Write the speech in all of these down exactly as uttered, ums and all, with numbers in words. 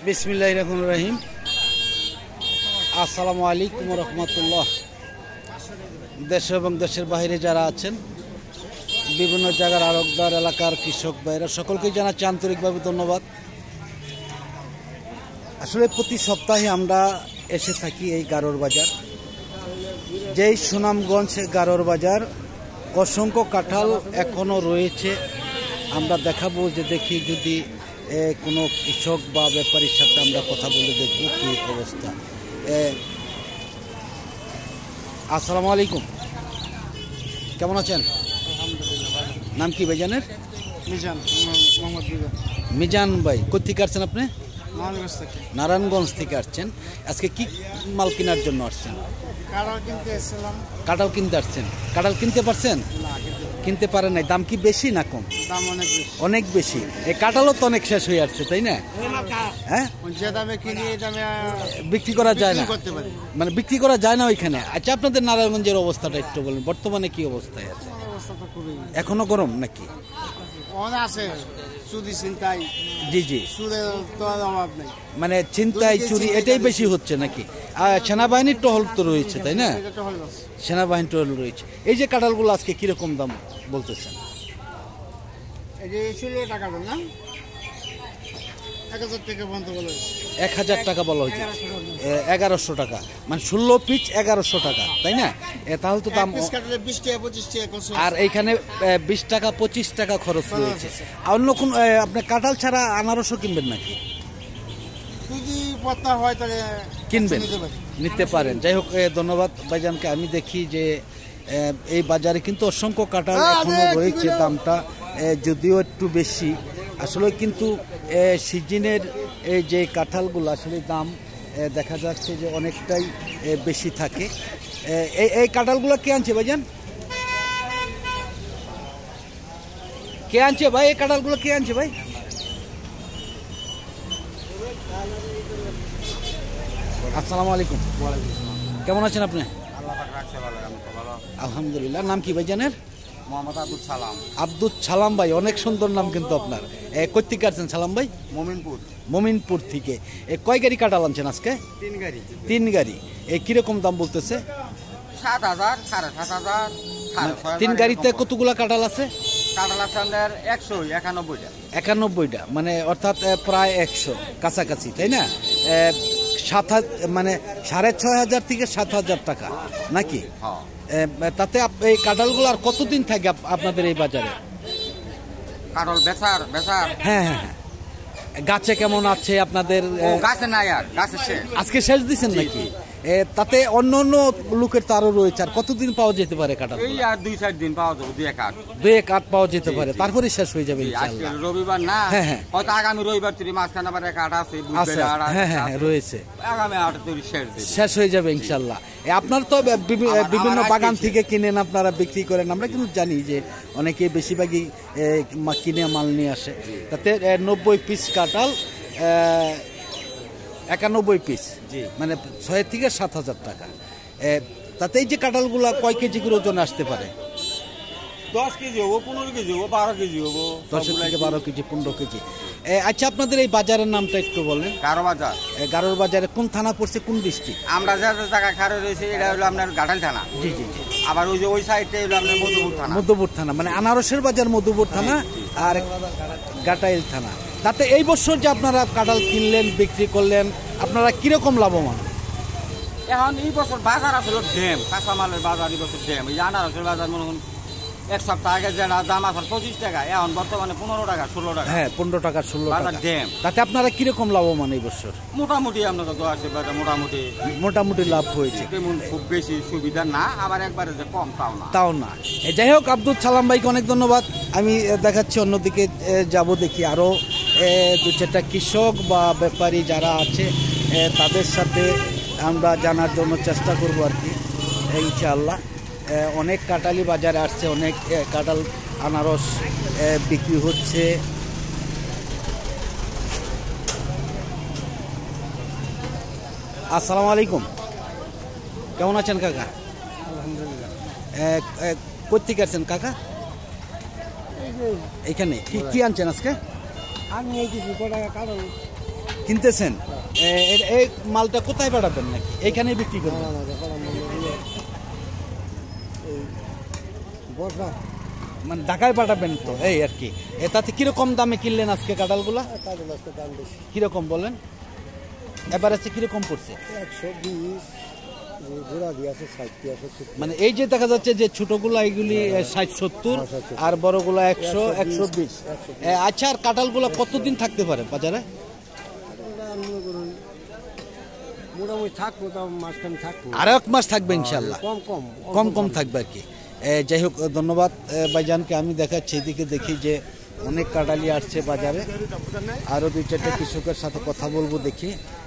বিসমিল্লাহির রহমানির রহিম। আসসালামু আলাইকুম ওয়া রাহমাতুল্লাহ। দেশ এবং দেশের বাইরে যারা আছেন, বিভিন্ন জায়গার আড়তদার এলাকার কৃষক ভাইরা সকলকে জানাচ্ছি আন্তরিকভাবে ধন্যবাদ। আসলে প্রতি সপ্তাহে আমরা এসে থাকি এই গারোর বাজার, যেই সুনামগঞ্জ গারোর বাজার। অসংখ্য কাঁঠাল এখনও রয়েছে। আমরা দেখাবো যে দেখি যদি কোনো কৃষক বা ব্যাপারীর সাথে আমরা কথা বলে দেখবো কী অবস্থা। আসসালামু আলাইকুম, কেমন আছেন? নাম কি ভাইজানের? মিজান, মোহাম্মদ মিজান। মিজান ভাই, কোথেকে আসছেন আপনি? নারায়ণগঞ্জ থেকে। নারায়ণগঞ্জ থেকে আসছেন। আজকে কি মাল কেনার জন্য আসছেন? কাঁঠাল কিনতে এসেছিলাম। কাঁঠাল কিনতে আসছেন? কাঁঠাল কিনতে পারছেন? কিনতে পারেন নাই। দাম কি বেশি না কম? দাম অনেক বেশি। অনেক বেশি। এই কাঁঠালও তো অনেক শেষ হয়ে আসছে, তাই না? হ্যাঁ, যে দামে কিনি এই দামে বিক্রি করা যায় না, করতে পারি, মানে বিক্রি করা যায় না ওইখানে। আচ্ছা, আপনাদের নারায়ণগঞ্জের অবস্থাটা একটু বলেন, বর্তমানে কি অবস্থায় আছে? অবস্থা তো খুবই এখনো গরম নাকি? অনেক আছে, চুরি চিন্তাই। জি জি, সুদের তো অভাব নেই, মানে ছিনতাই চুরি এটাই বেশি হচ্ছে নাকি? আর সেনাবাহিনীর টহল তো রয়েছে, তাই না? সেনাবাহিনী টহল রয়েছে। এই যে কাঁঠালগুলো আজকে কিরকম দাম বলতেছেন? এই যে ষোলো টাকা না, এক হাজার টাকা পর্যন্ত বলা হয়েছে। এক হাজার টাকা বলা হয়েছে, এগারোশো টাকা, মানে ষোলো পিচ এগারোশো টাকা, তাই না? তাহলে তো দাম। বিশ টাকা পঁচিশ টাকা, আর এইখানে বিশ টাকা পঁচিশ টাকা খরচ রয়েছে। আর অন্য কোন আপনার কাঁঠাল ছাড়া আনারসও কিনবেন নাকি? যদি পত্তা হয় তাহলে কিনবেন, নিতে পারেন। যাই হোক, ধন্যবাদ ভাইজানকে। আমি দেখি যে এই বাজারে কিন্তু অসংখ্য কাঁঠাল এখনো রয়েছে। দামটা যদিও একটু বেশি আসলে, কিন্তু সিজনের এই যে কাঁঠালগুলো আসলে দাম দেখা যাচ্ছে যে অনেকটাই বেশি থাকে। এই এই কাঁঠালগুলো কে আনছে ভাইজান? কে আনছে ভাই? এই কাঁঠালগুলো কে আনছে ভাই? আসসালামু আলাইকুম। কেমন আছেন আপনি? আলহামদুলিল্লাহ। নাম কি ভাইজানের? মোহাম্মদ আব্দুল সালাম। আব্দুল সালাম ভাই, অনেক সুন্দর নাম কিন্তু আপনার। কোথেকে আসছেন সালাম ভাই? মমিনপুর। মমিনপুর থেকে। কয় গাড়ি কাঁঠাল আনছেন আজকে? তিন গাড়ি। তিন গাড়ি। এই কিরকম দাম বলতেছে? সাত হাজার, সাড়ে সাত হাজার। তিন গাড়িতে কতগুলা কাঁঠাল আছে? কাঁঠাল আছে আমাদের একশো একানব্বইটা। একানব্বইটা, মানে অর্থাৎ প্রায় একশো কাছাকাছি, তাই না? সাত মানে সাড়ে ছয় হাজার থেকে সাত হাজার টাকা নাকি? তাতে এই কাঁঠালগুলো আর কতদিন থাকে আপনাদের এই বাজারে? কাঁঠাল বেচার বেচার হ্যাঁ হ্যাঁ হ্যাঁ। গাছে কেমন আছে আপনাদের? গাছে নাই, আর গাছে শেষ। আজকে শেষ দিচ্ছেন নাকি? তাতে অন্য অন্য লোকের তো আরো রয়েছে। আর কতদিন পাওয়া যেতে পারে কাঁঠাল? এই আর দুই চার দিন পাওয়া যাবে, দুই এক আট দুই এক আট পাওয়া যেতে পারে, তারপরে শেষ হয়ে যাবে ইনশাআল্লাহ। রবিবার না, হ্যাঁ হ্যাঁ, হয়তো আগামী রবিবার থেকে মাঝখানে আবার এক আট আছে, হ্যাঁ হ্যাঁ রয়েছে, আগামী আট থেকে শেষ শেষ হয়ে যাবে ইনশাআল্লাহ। আপনার তো বিভিন্ন বাগান থেকে কিনেন, আপনারা বিক্রি করেন। আমরা কিন্তু জানি যে অনেকে বেশিরভাগই কিনে মাল নিয়ে আসে। তাতে নব্বই পিস কাঁঠাল, একানব্বই পিস, মানে ছয় থেকে সাত হাজার টাকা। তাতে এই যে কাঁঠালগুলা কয় কেজি করে ওজন আসতে পারে? দশ কেজি হবো, পনেরো কেজি হবো, বারো কেজি হবো, দশ থেকে বারো কেজি, পনেরো কেজি। আচ্ছা, আপনাদের এই বাজারের নামটা একটু বলেন। গারো বাজার। গারোর বাজারে কোন থানা পড়ছে, কোন ডিস্ট্রিক্ট? আমরা যে জায়গা খারে রয়েছে এটা হলো আপনার গাটাল থানা। জি জি জি। আবার ওই যে ওই সাইডটা হলো আপনার মধুপুর থানা। মধুপুর থানা, মানে আনারসের বাজার মধুপুর থানা আর গাটাইল থানা। তাতে এই বছর যে আপনারা কাঁঠাল কিনলেন, বিক্রি করলেন, আপনারা কিরকম লাভবান? এখন এই বছর বাজার আসলে ড্যাম, কাঁচামালের বাজার এই বছর ড্যাম। এই আনারসের বাজার মনে করুন এক সপ্তাহ আগে যেটা দাম আছে পঁচিশ টাকা, এখন বর্তমানে পনেরো টাকা ষোলো টাকা। হ্যাঁ, পনেরো টাকা ষোলো টাকা ড্যাম। তাতে আপনারা কিরকম লাভবান এই বছর? মোটামুটি আপনাদের তো আছে মোটামুটি মোটামুটি লাভ হয়েছে। তেমন খুব বেশি সুবিধা না, আবার একবারে যে কম তাও না। তাও না। যাই হোক, আব্দুল সালাম ভাইকে অনেক ধন্যবাদ। আমি দেখাচ্ছি অন্যদিকে যাব, দেখি আরও দু চারটা কৃষক বা ব্যাপারী যারা আছে তাদের সাথে আমরা জানার জন্য চেষ্টা করব আর কি, ইনশাআল্লাহ। অনেক কাঁঠালি বাজারে আসছে, অনেক কাঁঠাল আনারস বিক্রি হচ্ছে। আসসালামু আলাইকুম, কেমন আছেন কাকা? আলহামদুলিল্লাহ। কোথেকে আসছেন কাকা? এখানে কি কি আনছেন আজকে? আমি এই কিছু কটা কাঁঠাল কিনতেছেন? এই মালটা কোথায় পাঠাবেন নাকি এইখানেই বিক্রি করবেন? মানে ঢাকায় পাঠাবেন তো, এই আর কি। তাতে কিরকম দামে কিনলেন আজকে কাঁঠালগুলা? কিরকম বলেন? এবার আছে কিরকম পড়ছে? মানে এই যে দেখা যাচ্ছে যে ছোটগুলা এইগুলি ষাট সত্তর আর বড়গুলা একশো একশো বিশ। আচ্ছা, আর কাঁঠালগুলা কতদিন থাকতে পারে বাজারে? মোটামুটি থাকবো, তাও মাঝখানে থাকবো, আর এক মাস থাকবে ইনশাল্লাহ। কম কম কম কম থাকবে আর কি। যাই হোক, ধন্যবাদ ভাইজানকে। আমি দেখাচ্ছি এদিকে, দেখি যে অনেক কাঁঠালি আসছে বাজারে। আরও দুই চারটে কৃষকের সাথে কথা বলবো, দেখি।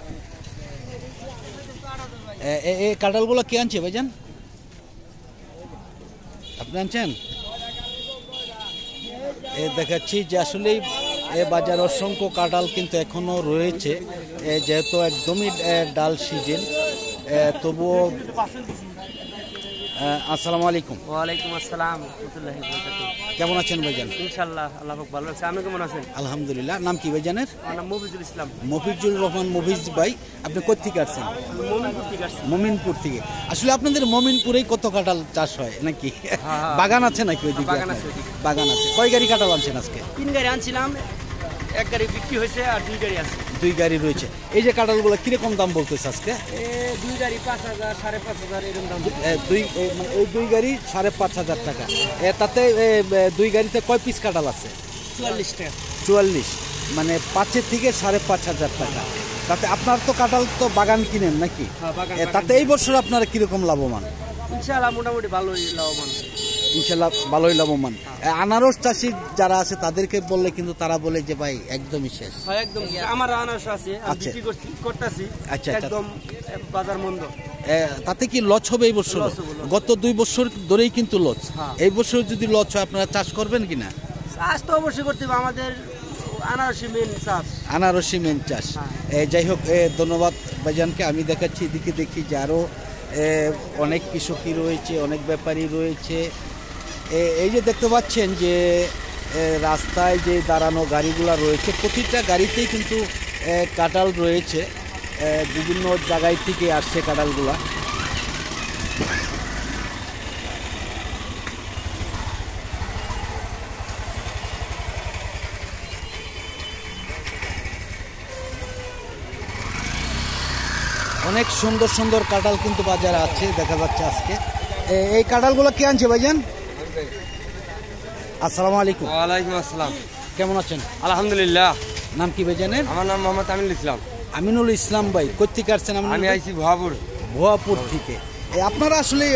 এই কাঁঠালগুলো কে আনছে ভাইজান? আপনি আনছেন? এ দেখাচ্ছি যে আসলেই এ বাজার অসংখ্য কাঁঠাল কিন্তু এখনো রয়েছে, যেহেতু একদমই ডাল সিজন। তবুও আসসালামু আলাইকুম। ওয়ালাইকুম আসসালাম। কেমন আছেন ভাইজান? ইনশাআল্লাহ আল্লাহ পাক ভালো আছে। আপনি কেমন আছেন? আলহামদুলিল্লাহ। নাম কি ভাইজানের? আমার নাম মফিজুল ইসলাম। মফিজুল রহমান। মফিজ ভাই, আপনি কোথা থেকে আসছেন? মমিনপুর থেকে আসছি। মমিনপুর থেকে। আসলে আপনাদের মমিনপুরেই কত কাঁঠাল চাষ হয় নাকি? বাগান আছে নাকি ওইদিকে? বাগান আছে। বাগান আছে। কয় গাড়ি কাঁঠাল আনছেন আজকে? তিন গাড়ি আনছিলাম, এক গাড়ি বিক্রি হয়েছে আর দুই গাড়ি আছে। দুই গাড়ি রয়েছে। এই যে কাঁঠালগুলো কিরকম দাম বলতেছে আজকে? দুই গাড়ি পাঁচ হাজার সাড়ে পাঁচ হাজার এরকম দাম। দুই মানে ওই দুই গাড়ি সাড়ে পাঁচ হাজার টাকা। তাতে দুই গাড়িতে কয় পিস কাঁঠাল আছে? চুয়াল্লিশ টাকা। চুয়াল্লিশ, মানে পাঁচের থেকে সাড়ে পাঁচ হাজার টাকা। তাতে আপনার তো কাঁঠাল তো বাগান কিনেন নাকি? তাতে এই বছর আপনারা কিরকম লাভবান? ইনশাআল্লাহ মোটামুটি ভালোই লাভবান। ইনশাল্লাহ ভালোই লাভবান। আনারস চাষি যারা আছে তাদেরকে বললে কিন্তু তারা বলে যে ভাই একদমই শেষ। একদম। আমার আনারস আছে, বিক্রি করছি করতেছি। আচ্ছা, একদম বাজার মন্দ। তাতে কি লস হবে এই বছর? গত দুই বছর ধরেই কিন্তু লস। এই বছর যদি লস হয় আপনারা চাষ করবেন কিনা? চাষ তো অবশ্যই করতে হবে, আমাদের আনারসি মেন চাষ। আনারসি মেন চাষ। যাই হোক, ধন্যবাদ ভাইজানকে। আমি দেখাচ্ছি এদিকে, দেখি যে আরও অনেক কৃষকই রয়েছে, অনেক ব্যাপারী রয়েছে। এই যে দেখতে পাচ্ছেন যে রাস্তায় যে দাঁড়ানো গাড়িগুলো রয়েছে, প্রতিটা গাড়িতেই কিন্তু কাঁঠাল রয়েছে। বিভিন্ন জায়গায় থেকে আসছে কাঁঠালগুলা। অনেক সুন্দর সুন্দর কাঁঠাল কিন্তু বাজারে আছে, দেখা যাচ্ছে আজকে। এই কাঁঠালগুলো কে আনছে ভাইজান? আসসালামু আলাইকুম। ওয়ালাইকুম আসসালাম। কেমন আছেন? আলহামদুলিল্লাহ। নাম কি ভাইজানের? আমার নাম মোহাম্মদ আমিনুল ইসলাম। আমিনুল ইসলাম ভাই, কোথা থেকে আসছেন? আমি আইছি ভুয়াপুর। ভুয়াপুর থেকে। আপনারা আসলে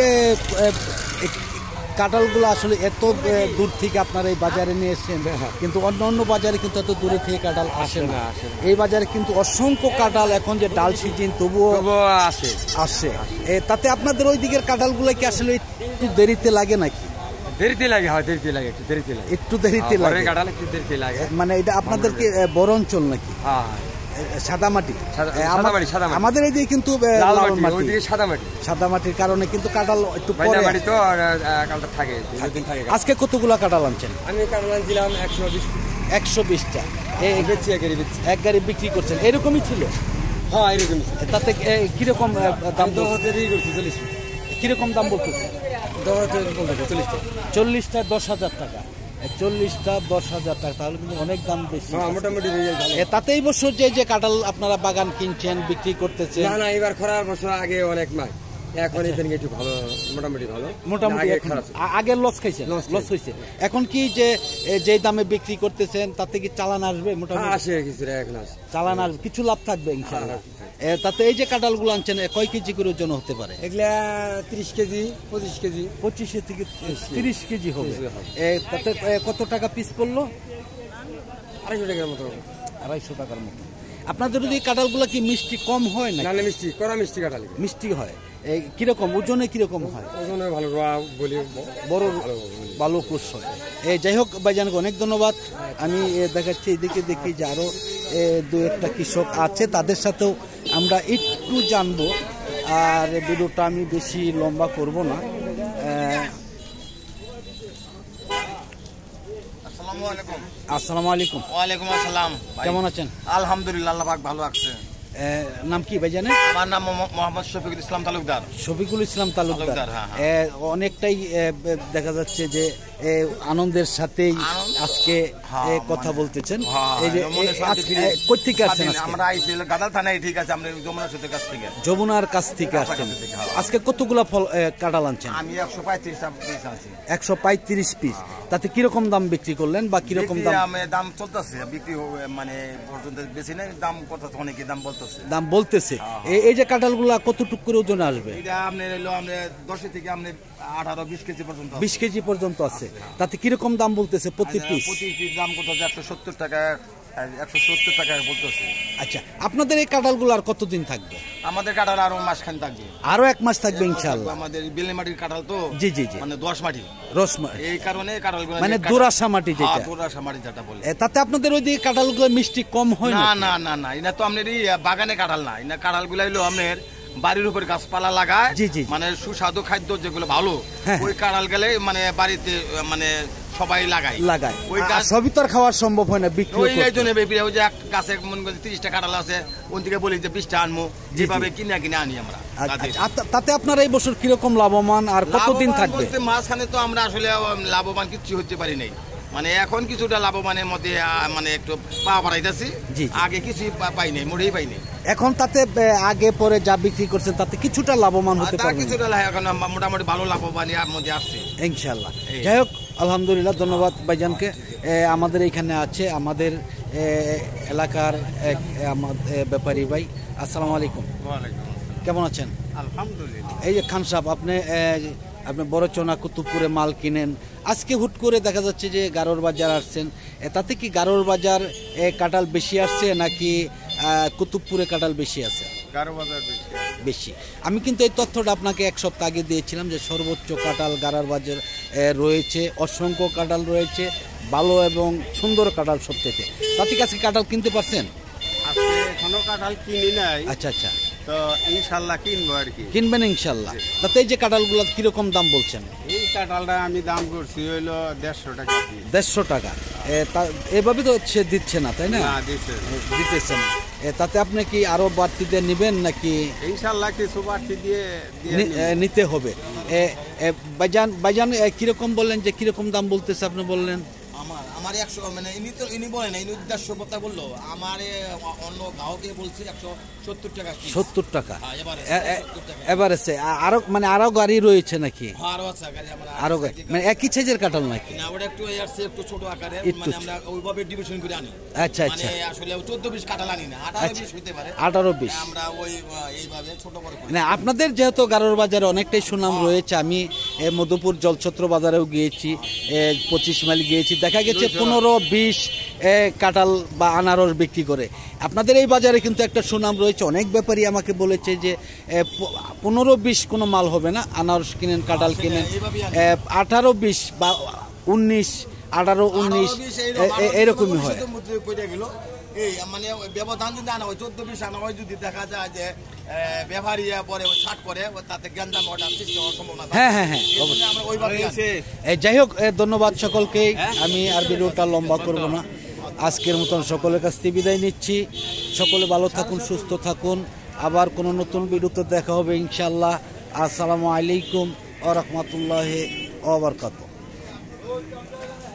কাঁঠালগুলো আসলে এত দূর থেকে আপনারা এই বাজারে নিয়ে এসেছেন, কিন্তু অন্য অন্য বাজারে কিন্তু এত দূরে থেকে কাঁঠাল আসে না। এই বাজারে কিন্তু অসংখ্য কাঁঠাল, এখন যে ডাল সিজন তবুও আসে আসে। তাতে আপনাদের ওই দিকের কাঁঠালগুলো কি আসলে একটু দেরিতে লাগে নাকি? দেরিতে লাগে, হয় দেরিতে লাগে, একটু দেরিতে লাগে, একটু দেরিতে লাগে কাঁঠাল একটু দেরিতে লাগে। মানে এটা আপনাদের কি বড় অঞ্চল নাকি? হ্যাঁ, সাদা মাটি। আমাদের এই দিকে কিন্তু সাদা মাটি। সাদা মাটির কারণে কিন্তু কাঁঠাল একটু পরে তো কাঁঠালটা থাকে। আজকে কতগুলো কাঁঠাল আনছেন? আমি কাঁঠাল আনছিলাম একশো বিশ একশো বিশটা। বেচছি, এক গাড়ি বেচছি। এক গাড়ি বিক্রি করছেন, এরকমই ছিল? হ্যাঁ, এরকমই। তাতে কিরকম দাম? চল্লিশ। কিরকম দাম বলতেছে? চল্লিশটা চল্লিশটা দশ হাজার টাকা। চল্লিশটা দশ হাজার টাকা, তাহলে কিন্তু অনেক দাম বেশি মোটামুটি। তাতে এই বছর যে যে কাঁঠাল আপনারা বাগান কিনছেন, বিক্রি করতেছেন? না না, এবার খরার বছর আগে অনেক মাছ, এখন একটু ভালো, মোটামুটি ভালো। মোটামুটি আগে লস খাইছেন? লস হয়েছে। এখন কি যে যে দামে বিক্রি করতেছেন তাতে কি চালান আসবে? মোটামুটি আসে, কিছুটা এখন আসে চালান আসবে, কিছু লাভ থাকবে ইনশাআল্লাহ। তাতে এই যে কাঁঠালগুলো আনছেন কয় কেজি করে ওজন হতে পারে? এগুলা ত্রিশ কেজি, পঁচিশ কেজি, পঁচিশে থেকে তিরিশ কেজি হবে। তাতে কত টাকা পিস পড়লো? আড়াইশো টাকার মতো। আড়াইশো টাকার মতো। আপনাদের যদি কাঁঠালগুলো কি মিষ্টি কম হয় না? না, মিষ্টি, কড়া মিষ্টি কাঁঠাল। মিষ্টি হয়। কিরকম ওজনে কিরকম হয়? ওজনে ভালো, বলি বড় ভালো কোষ হয়। যাই হোক ভাইজানকে অনেক ধন্যবাদ। আমি দেখাচ্ছি এদিকে, দেখি যে আরো দু একটা কৃষক আছে, তাদের সাথেও আমরা একটু জানবো। আর ভিডিওটা আমি বেশি লম্বা করব না। আসসালামু আসসালামু আলাইকুম। ওয়ালাইকুম আসসালাম। কেমন আছেন? আলহামদুলিল্লাহ, আল্লাহ পাক ভালো আছে। নাম কি ভাই জানেন? আমার নাম মোহাম্মদ শফিকুল ইসলাম তালুকদার। শফিকুল ইসলাম তালুকদার। তালুকদার, হ্যাঁ, অনেকটাই দেখা যাচ্ছে যে আনন্দের সাথেই আজকে কথা বলতেছেন। এই যে কই থেকে আসছেন? আমরা আইছি গাদাল থানায়, ঠিক আছে, আমরা যমুনার সাথে কাছ থেকে যমুনার কাছ থেকে আসছেন। আজকে কতগুলা ফল কাঁঠাল আনছেন? আমি একশো পঁয়ত্রিশ পিস আনছি। একশো পঁয়ত্রিশ পিস। তাতে কিরকম দাম বিক্রি করলেন বা কিরকম দাম? দাম চলতেছে, বিক্রি মানে পর্যন্ত বেশি নাই, দাম কত অনেকে দাম বলতেছে। দাম বলতেছে। এই যে কাঁঠালগুলা কতটুকু করে ওজন আসবে? এটা আপনার হলো আমরা দশ থেকে আপনি আঠারো বিশ কেজি পর্যন্ত। বিশ কেজি পর্যন্ত আছে। তাতে কিরকম দাম বলতেছে প্রতি পিস? প্রতি পিস দাম কত? একশো সত্তর টাকা, একশো সত্তর টাকা বলতেছে। আচ্ছা, আপনাদের এই কাঁঠালগুলো আর কতদিন থাকবে? আমাদের কাঁঠাল আরো মাসখান থাকবে। আরো এক মাস থাকবে ইনশাআল্লাহ। আমাদের বেলে মাটির কাঁঠাল তো। জি জি জি, মানে দশ মাটি রস মাটি, এই কারণে কাঁঠালগুলো মানে দোরাসা মাটি যেটা। দোরাসা মাটি যেটা বলে। তাতে আপনাদের ওই দিকে কাঁঠালগুলো মিষ্টি কম হয় না? না না না না, এটা তো আপনার বাগানে কাঁঠাল না, এটা কাঁঠালগুলো হলো আপনার বাড়ির উপরে গাছপালা লাগায়, মানে সুস্বাদু খাদ্য যেগুলো ভালো, ওই কাঁঠাল গেলে মানে বাড়িতে মানে সবাই লাগায় লাগায় ওই গাছ। সবই তো খাওয়া সম্ভব হয় না, বিক্রি ওই এই জন্য বেবি ওই যে এক গাছে মন করে তিরিশটা কাঁঠাল আছে, ওন থেকে বলি যে বিশটা আনবো, যেভাবে কিনে কিনে আনি আমরা। তাতে আপনারা এই বছর কিরকম লাভবান আর কতদিন থাকবে? মাঝখানে তো আমরা আসলে লাভবান কিছু হতে পারি নাই, মানে এখন কিছুটা লাভবানের মধ্যে মানে একটু পা বাড়াইতেছি, আগে কিছুই পাই নাই, মোটেই পাই নাই। এখন তাতে আগে পরে যা বিক্রি করছেন তাতে কিছুটা লাভবান হতে পারবে? কিছুটা এখন মোটামুটি ভালো লাভবান মধ্যে আসছে ইনশাআল্লাহ। যাই হোক, আলহামদুলিল্লাহ, ধন্যবাদ ভাইজানকে। আমাদের এইখানে আছে আমাদের এলাকার এক ব্যাপারী ভাই। আসসালামু আলাইকুম। কেমন আছেন? আলহামদুলিল্লাহ। এই যে খান সাহেব, আপনি আপনি বড় চোনা কুতুবপুরে মাল কিনেন, আজকে হুট করে দেখা যাচ্ছে যে গারোর বাজার আসছেন, তাতে কি গারোর বাজার কাঁঠাল বেশি আসছে নাকি কুতুবপুরে কাঁঠাল বেশি আছে? গারো বাজার বেশি। আমি কিন্তু এই তথ্যটা আপনাকে এক সপ্তাহ আগে দিয়েছিলাম যে সর্বোচ্চ কাঁঠাল গারোর বাজার রয়েছে, অসংখ্য কাঁঠাল রয়েছে, ভালো এবং সুন্দর কাঁঠাল সবচেয়ে। তাতে কি আজকে কাঁঠাল কিনতে পারছেন? আজকে এখনো কাঁঠাল কিনি নাই। আচ্ছা আচ্ছা, তো ইনশাল্লাহ কিনবো আর কি। কিনবেন ইনশাল্লাহ। তাতে এই যে কাঁঠালগুলো কিরকম দাম বলছেন? এই কাঁঠালটা আমি দাম করছি হইলো দেড়শো টাকা। দেড়শো টাকা এভাবে তো সে দিচ্ছে না, তাই না? দিতেছে না। তাতে আপনি কি আরো বাড়তি দিয়ে নেবেন নাকি? ইনশাল্লাহ কিছু বাড়তি দিয়ে নিতে হবে। ভাইজান ভাইজান কিরকম বললেন, যে কিরকম দাম বলতেছে আপনি বললেন? আমার আমার একশো, মানে ইনি তো ইনি বলেন ইনি দেড়শো কথা বললো, আমার অন্য গ্রাহকে বলছে একশো সত্তর টাকা। সত্তর টাকা এভারেজে। আরো মানে আরো গাড়ি রয়েছে নাকি? আরো আছে গাড়ি, আরো গাড়ি মানে একই সাইজের কাঁঠাল নাকি? না, ওটা একটু এরছে একটু ছোট আকারে, মানে আমরা ওইভাবে ডিভিশন করে আনি। আচ্ছা আচ্ছা, মানে আসলে চোদ্দ বিশ কাঁঠাল আনি না, আঠারো বিশ হতে পারে। আঠারো বিশ আমরা ওই এইভাবে ছোট বড় করি না। আপনাদের যেহেতু গারোর বাজারে অনেকটাই সুনাম রয়েছে, আমি মধুপুর জলছত্র বাজারেও গিয়েছি, পঁচিশ মাইল গিয়েছি, দেখা গেছে পনেরো বিশ কাঁঠাল বা আনারস বিক্রি করে। আপনাদের এই বাজারে কিন্তু একটা সুনাম রয়েছে, অনেক ব্যাপারী আমাকে বলেছে যে পনেরো বিশ কোনো মাল হবে না, আনারস কিনেন, কাঁঠাল কিনেন, আঠারো বিশ বা উনিশ, আঠারো উনিশ এরকমই হয়। এই মানে ব্যবধান যদি আনা হয়, চোদ্দ বিশ আনা হয়, যদি দেখা যায় যে ব্যবহারী পরে ছাট করে, তাতে জ্ঞানদাম অর্ডার সৃষ্টি হওয়ার সম্ভাবনা। হ্যাঁ হ্যাঁ হ্যাঁ, যাই হোক, ধন্যবাদ সকলকেই। আমি আর ভিডিওটা লম্বা করব না, আজকের মতন সকলের কাছ থেকে বিদায় নিচ্ছি। সকলে ভালো থাকুন, সুস্থ থাকুন, আবার কোনো নতুন ভিডিওতে দেখা হবে ইনশাআল্লাহ। আসসালামু আলাইকুম ওয়া রাহমাতুল্লাহি ওয়া বারাকাতুহু।